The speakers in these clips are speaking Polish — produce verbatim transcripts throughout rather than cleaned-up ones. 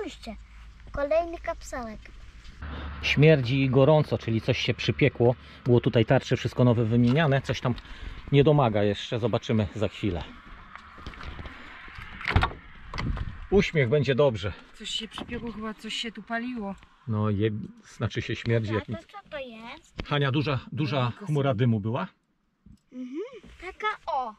spójrzcie, kolejny kapselek. Śmierdzi gorąco, czyli coś się przypiekło. Było tutaj tarcze, wszystko nowe wymieniane. Coś tam nie domaga jeszcze, zobaczymy za chwilę. Uśmiech, będzie dobrze. Coś się przypiekło, chyba coś się tu paliło. No, je, znaczy się śmierdzi. A Jak to nic. co to jest? Hania, duża, duża chmura dymu była? Mhm. Taka o.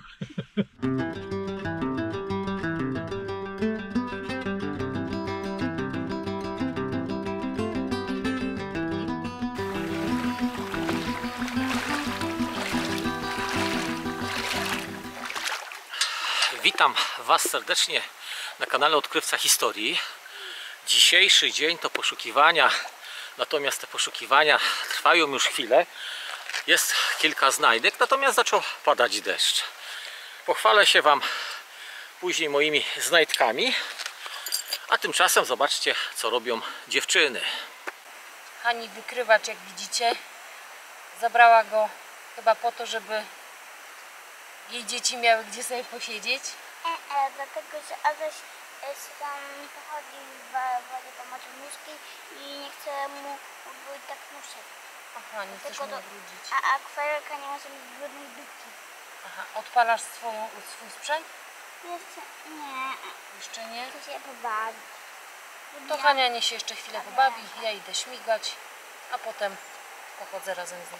Witam Was serdecznie na kanale Odkrywca Historii. Dzisiejszy dzień to poszukiwania, natomiast te poszukiwania trwają już chwilę. Jest kilka znajdek, natomiast zaczął padać deszcz. Pochwalę się Wam później moimi znajdkami, a tymczasem zobaczcie, co robią dziewczyny. Hani wykrywacz, jak widzicie, zabrała go chyba po to, żeby jej dzieci miały gdzie sobie posiedzieć. E, e, dlatego, że Adaś e, tam pochodzi w wodzie po maczynówki i nie chce mu być tak muszek. Aha, nie chcesz mu brudzić. A akwarelka nie może mieć brudnej dupki. Aha, odpalasz swoją, swój sprzęt? Jeszcze nie, Jeszcze nie? to się pobawi. To Hania niech się jeszcze chwilę pobawi, ja idę śmigać, a potem pochodzę razem z nią.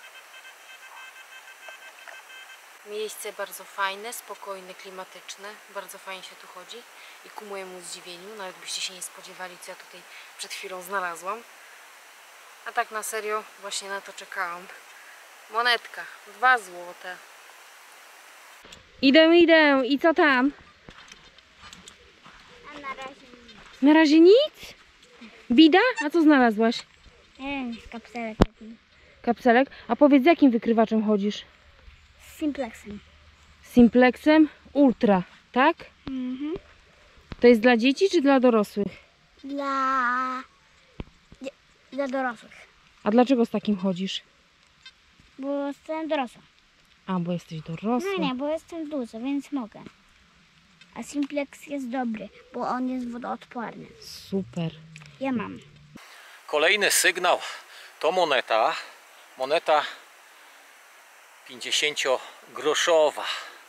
Miejsce bardzo fajne, spokojne, klimatyczne. Bardzo fajnie się tu chodzi i ku mojemu zdziwieniu, nawet byście się nie spodziewali, co ja tutaj przed chwilą znalazłam. A tak na serio właśnie na to czekałam. Monetka, dwa złote. Idę, idę. I co tam? A na razie nic. Na razie nic? Bida? A co znalazłaś? Nie wiem, z kapselek taki. Kapselek? A powiedz, z jakim wykrywaczem chodzisz? Z simplexem. Simplexem Ultra, tak? Mhm. To jest dla dzieci czy dla dorosłych? Dla... dla dorosłych. A dlaczego z takim chodzisz? Bo jestem dorosła. A, bo jesteś dorosły. No nie, bo jestem duży, więc mogę. A simplex jest dobry, bo on jest wodoodporny. Super. Ja mam. Kolejny sygnał to moneta. Moneta pięćdziesięciogroszowa.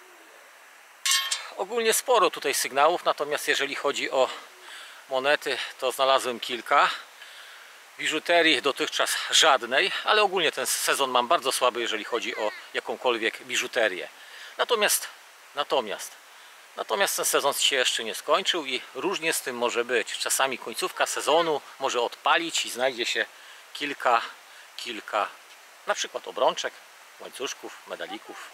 Ogólnie sporo tutaj sygnałów, natomiast jeżeli chodzi o monety, to znalazłem kilka. Biżuterii dotychczas żadnej, ale ogólnie ten sezon mam bardzo słaby, jeżeli chodzi o jakąkolwiek biżuterię. Natomiast, natomiast, natomiast ten sezon się jeszcze nie skończył i różnie z tym może być. Czasami końcówka sezonu może odpalić i znajdzie się kilka, kilka, na przykład obrączek, łańcuszków, medalików.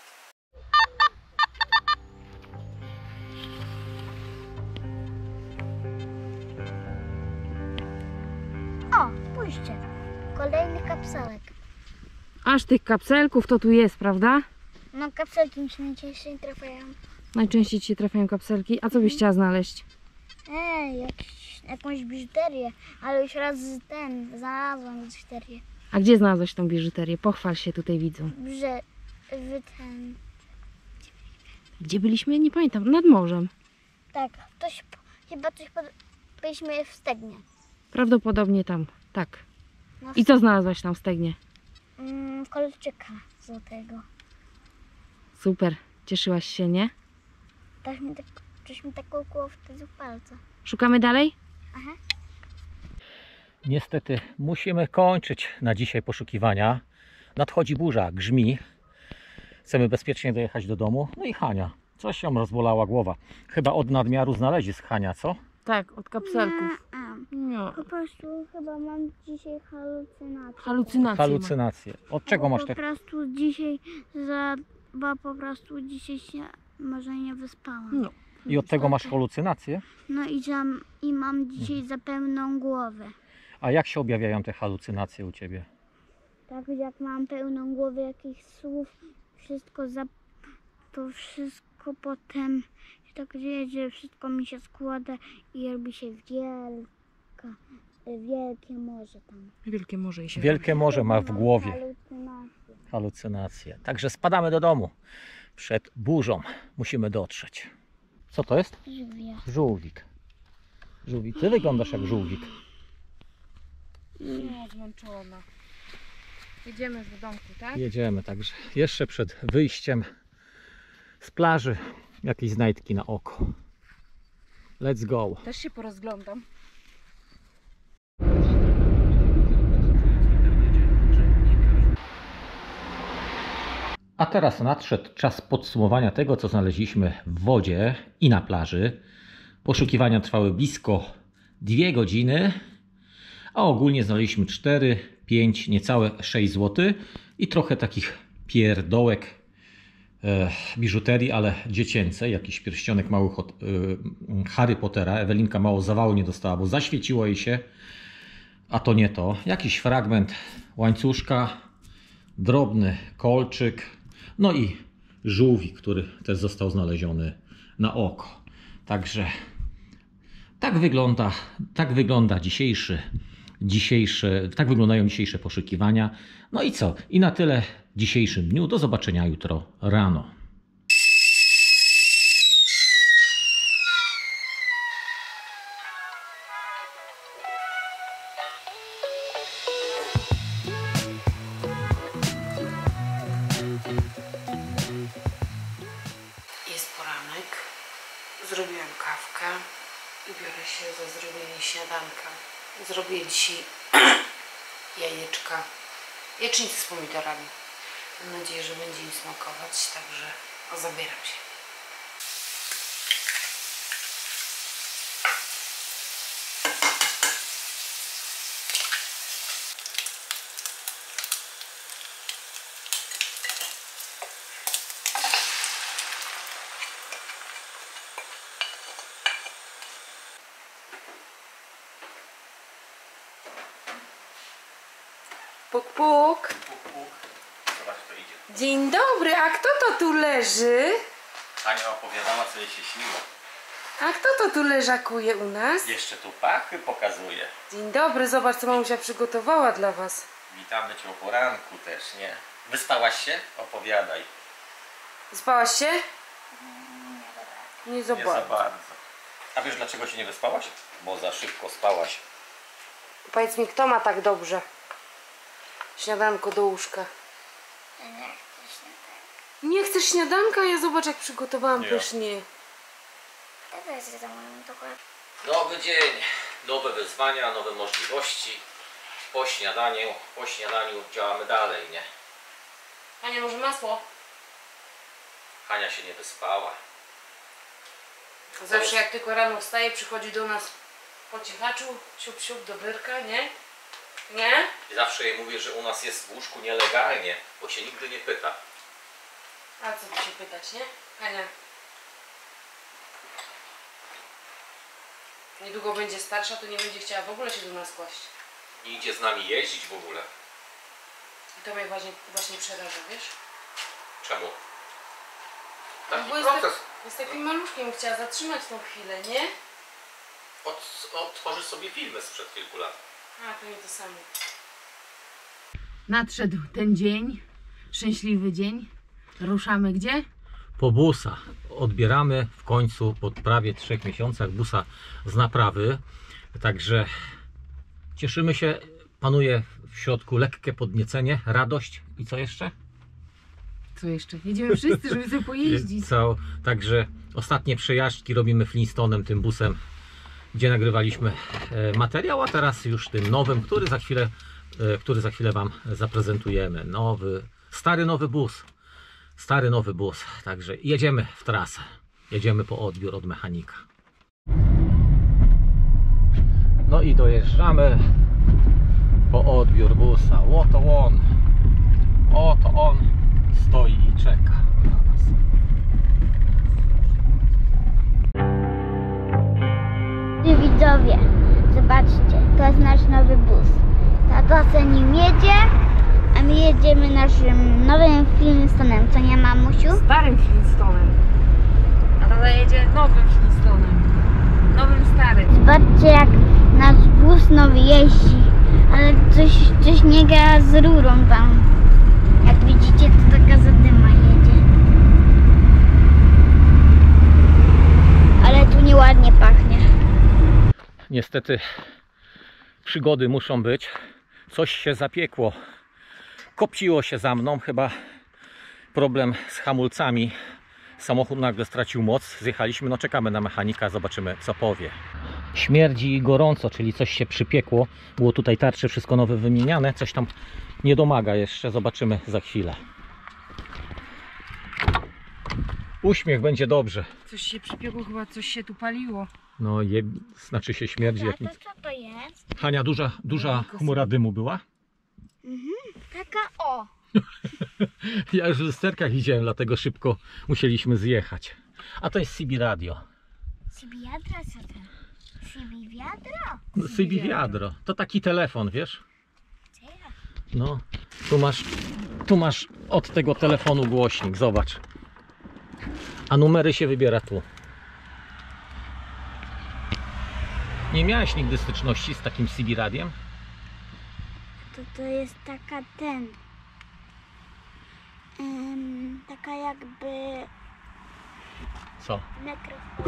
O, spójrzcie. Kolejny kapselek. Aż tych kapselków to tu jest, prawda? No kapselki mi się najczęściej trafiają. Najczęściej ci się trafiają kapselki. A co byś chciała znaleźć? Ej, jakiś, jakąś biżuterię. Ale już raz ten, znalazłam biżuterię. A gdzie znalazłeś tą biżuterię? Pochwal się tutaj widzom. Że w ten... Gdzie byliśmy? Nie pamiętam. Nad morzem. Tak, coś, chyba coś pod... byliśmy w Stegnie. Prawdopodobnie tam. Tak. No, I co znalazłaś tam w Stegnie? Mm, kolczyka złotego. Super. Cieszyłaś się, nie? Tak mi tak, coś mi tak kołkło wtedy w palce. Szukamy dalej? Aha. Niestety musimy kończyć na dzisiaj poszukiwania. Nadchodzi burza, grzmi. Chcemy bezpiecznie dojechać do domu. No i Hania, coś ją rozbolała głowa. Chyba od nadmiaru znalezisk, Hania, co? Tak, od kapselków. A, a. No. Po prostu chyba mam dzisiaj halucynację. Halucynacje. Halucynacje. Od czego masz Po te... prostu dzisiaj za... bo po prostu dzisiaj się może nie wyspałam. No. I od tego masz halucynacje? No i, za, i mam dzisiaj za pełną głowę. A jak się objawiają te halucynacje u Ciebie? Tak jak mam pełną głowę jakichś słów, wszystko za... to wszystko potem się tak dzieje, że wszystko mi się składa i robi się wielka, wielkie morze tam. Wielkie morze i się Wielkie morze ma w głowie Halucynacje. halucynacje. Także spadamy do domu. Przed burzą musimy dotrzeć. Co to jest? Żywia. Żółwik. Żółwik, ty wyglądasz jak żółwik. No, zmęczona. Jedziemy już do domku, tak? Jedziemy, także jeszcze przed wyjściem z plaży jakieś znajdki na oko. Let's go. Też się porozglądam. A teraz nadszedł czas podsumowania tego, co znaleźliśmy w wodzie i na plaży. Poszukiwania trwały blisko dwie godziny, a ogólnie znaleźliśmy cztery, pięć, niecałe sześć złotych i trochę takich pierdołek, e, biżuterii, ale dziecięcej. Jakiś pierścionek mały od, e, Harry Pottera. Ewelinka mało zawału nie dostała, bo zaświeciło jej się, a to nie to. Jakiś fragment łańcuszka, drobny kolczyk, no i żółwik, który też został znaleziony na oko. Także tak wygląda, tak wygląda dzisiejszy, dzisiejsze, tak wyglądają dzisiejsze poszukiwania. No i co? I na tyle w dzisiejszym dniu. Do zobaczenia jutro rano. Jest poranek. Zrobiłem kawkę i biorę się za zrobienie śniadanka. Zrobię dzisiaj jajeczka, jajecznicę z pomidorami. Mam nadzieję, że będzie im smakować, także o, zabieram się. Puk, puk. Zobacz, kto idzie. Dzień dobry, a kto to tu leży? Ania opowiadała, co jej się śniło. A kto to tu leżakuje u nas? Jeszcze tu pachy pokazuje. Dzień dobry, zobacz co mamusia przygotowała dla was. Witamy cię o poranku też, nie? Wyspałaś się? Opowiadaj. Spałaś się? Nie za Nie za bardzo. bardzo. A wiesz, dlaczego się nie wyspałaś? Bo za szybko spałaś. Powiedz mi, kto ma tak dobrze? Śniadanko do łóżka. Nie chcesz śniadanka? Ja zobacz jak przygotowałam Nie. pysznie. Nowy dzień, nowe wyzwania, nowe możliwości. Po śniadaniu, po śniadaniu działamy dalej, nie? Ania, może masło? Hania się nie wyspała. Zawsze jak tylko rano wstaje, przychodzi do nas po cichaczu, siup siup do wyrka, nie? Nie? I zawsze jej mówię, że u nas jest w łóżku nielegalnie, bo się nigdy nie pyta. A co tu się pytać, nie? Ania. Niedługo będzie starsza, to nie będzie chciała w ogóle się do nas kłaść. Nie idzie z nami jeździć w ogóle. I to mnie właśnie, właśnie przeraża, wiesz? Czemu? No Taki bo jest, tak, proces. jest takim maluszkiem, chciała zatrzymać tą chwilę, nie? Od, odtworzysz sobie filmy sprzed kilku lat. A, to nie to samo. Nadszedł ten dzień, szczęśliwy dzień. Ruszamy gdzie? Po busa. Odbieramy w końcu po prawie trzech miesiącach busa z naprawy. Także cieszymy się. Panuje w środku lekkie podniecenie, radość i co jeszcze? Co jeszcze? Jedziemy wszyscy, żeby sobie pojeździć. Co? Także ostatnie przejażdżki robimy Flintstonem, tym busem, gdzie nagrywaliśmy materiał, a teraz już tym nowym, który za chwilę, który za chwilę Wam zaprezentujemy. Nowy, stary nowy bus. Stary nowy bus. Także jedziemy w trasę. Jedziemy po odbiór od mechanika. No i dojeżdżamy po odbiór busa. Oto on. Oto on stoi i czeka na nas. Widzowie, zobaczcie, to jest nasz nowy bus. Tato se nim jedzie, a my jedziemy naszym nowym Flintstonem, co nie, mamusiu? Starym Flintstonem. A tata jedzie nowym Flintstonem. Nowym starym. Zobaczcie, jak nasz bus nowy jeździ, ale coś, coś nie gra z rurą tam. Jak widzicie, to taka zadyma jedzie. Ale tu nieładnie pachnie. niestety przygody muszą być. Coś się zapiekło. Kopciło się za mną, chyba problem z hamulcami. Samochód nagle stracił moc. Zjechaliśmy, no czekamy na mechanika, zobaczymy co powie. Śmierdzi gorąco, czyli coś się przypiekło. Było tutaj tarcze, wszystko nowe wymieniane. Coś tam nie domaga jeszcze, zobaczymy za chwilę. Uśmiech, będzie dobrze. Coś się przypiekło, chyba coś się tu paliło. No, je, znaczy się śmierdzi A jak to nic. co to jest? Hania, duża, duża chmura dymu była? Mhm. Taka o. Ja już w lusterkach widziałem, dlatego szybko musieliśmy zjechać. A to jest C B Radio. Sibi wiadro, co to? Sibi wiadro? No, C B Wiadro. To taki telefon, wiesz? Co ja? No, tu masz, tu masz od tego telefonu głośnik, zobacz. A numery się wybiera tu. Nie miałeś nigdy styczności z takim C B radiem? To to jest taka ten... Ym, taka jakby... Co? mikrofon.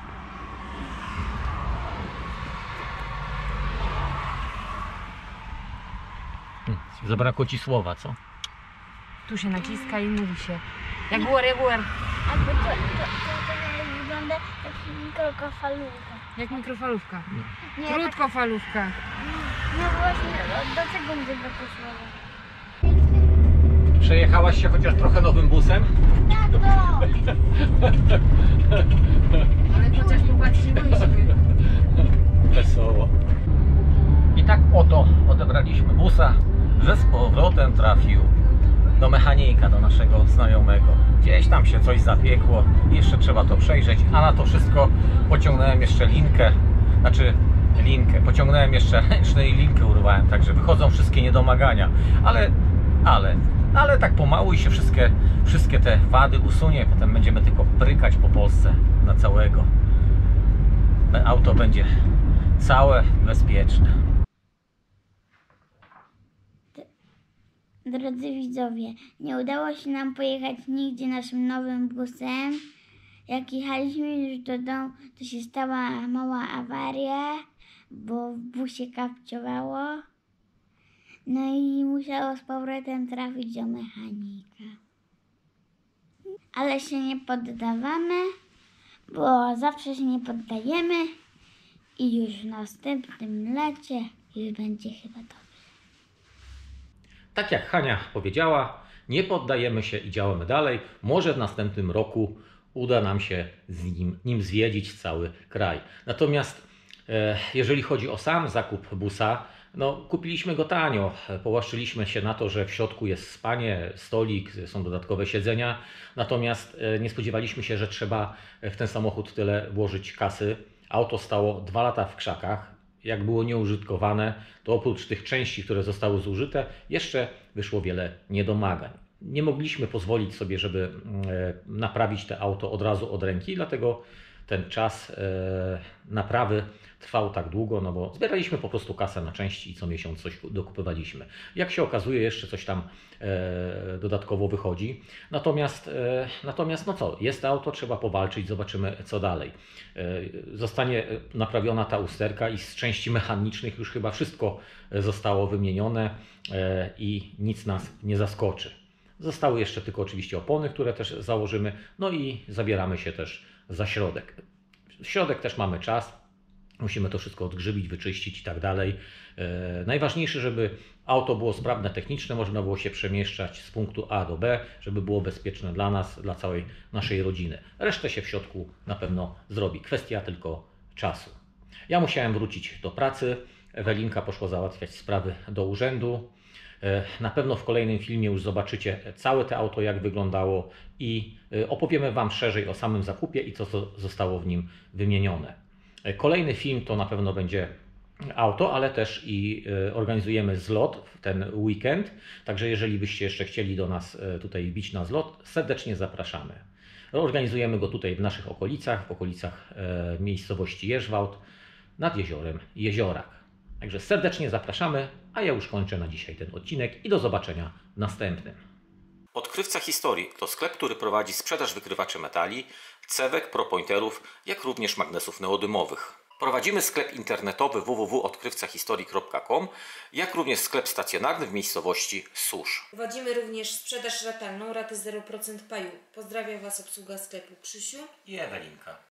Hm, zabrakło ci słowa, co? Tu się naciska i mówi się. Jaguar, jaguar. Jakby to, to, to, to wygląda jak mikrofalówka. Jak mikrofalówka. Nie, tak, Krótkofalówka. no właśnie, do, do tego mi tego posłało. Przejechałaś się chociaż trochę nowym busem? Tato! Ale chociaż popatrzyłyśmy. Wesoło. I tak oto odebraliśmy busa, że z powrotem trafił do mechanika, do naszego znajomego. Gdzieś tam się coś zapiekło, jeszcze trzeba to przejrzeć, a na to wszystko pociągnąłem jeszcze linkę, znaczy linkę, pociągnąłem jeszcze ręczny i linkę urwałem, także wychodzą wszystkie niedomagania, ale, ale, ale tak pomału i się wszystkie, wszystkie te wady usunie, potem będziemy tylko prykać po Polsce na całego. Auto będzie całe, bezpieczne. Drodzy widzowie, nie udało się nam pojechać nigdzie naszym nowym busem. Jak jechaliśmy już do domu, to się stała mała awaria, bo w busie kapciowało. No i musiało z powrotem trafić do mechanika. Ale się nie poddawamy, bo zawsze się nie poddajemy i już w następnym lecie już będzie chyba dobrze. Tak jak Hania powiedziała, nie poddajemy się i działamy dalej. Może w następnym roku uda nam się z nim, nim zwiedzić cały kraj. Natomiast e, jeżeli chodzi o sam zakup busa, no kupiliśmy go tanio. Połaszczyliśmy się na to, że w środku jest spanie, stolik, są dodatkowe siedzenia. Natomiast e, nie spodziewaliśmy się, że trzeba w ten samochód tyle włożyć kasy. Auto stało dwa lata w krzakach. Jak było nieużytkowane, to oprócz tych części, które zostały zużyte, jeszcze wyszło wiele niedomagań. Nie mogliśmy pozwolić sobie, żeby naprawić to auto od razu od ręki, dlatego ten czas naprawy trwał tak długo, no bo zbieraliśmy po prostu kasę na części i co miesiąc coś dokupywaliśmy. Jak się okazuje, jeszcze coś tam e, dodatkowo wychodzi. Natomiast, e, natomiast no co, jest auto, trzeba powalczyć, zobaczymy co dalej. E, zostanie naprawiona ta usterka i z części mechanicznych już chyba wszystko zostało wymienione e, i nic nas nie zaskoczy. Zostały jeszcze tylko oczywiście opony, które też założymy, no i zabieramy się też za środek. Środek też mamy czas. Musimy to wszystko odgrzybić, wyczyścić i tak dalej. Najważniejsze, żeby auto było sprawne technicznie, można było się przemieszczać z punktu A do B, żeby było bezpieczne dla nas, dla całej naszej rodziny. Resztę się w środku na pewno zrobi. Kwestia tylko czasu. Ja musiałem wrócić do pracy. Ewelinka poszła załatwiać sprawy do urzędu. Na pewno w kolejnym filmie już zobaczycie całe to auto, jak wyglądało i opowiemy Wam szerzej o samym zakupie i co, co zostało w nim wymienione. Kolejny film to na pewno będzie auto, ale też i organizujemy zlot w ten weekend. Także jeżeli byście jeszcze chcieli do nas tutaj wbić na zlot, serdecznie zapraszamy. Organizujemy go tutaj w naszych okolicach, w okolicach miejscowości Jeżwałd nad jeziorem Jeziorak. Także serdecznie zapraszamy, a ja już kończę na dzisiaj ten odcinek i do zobaczenia w następnym. Odkrywca Historii to sklep, który prowadzi sprzedaż wykrywaczy metali, cewek, propointerów, jak również magnesów neodymowych. Prowadzimy sklep internetowy w w w kropka odkrywca historii kropka com, jak również sklep stacjonarny w miejscowości Susz. Prowadzimy również sprzedaż ratalną, raty zero procent paju. Pozdrawiam Was obsługa sklepu Krzysiu I Ewelinka.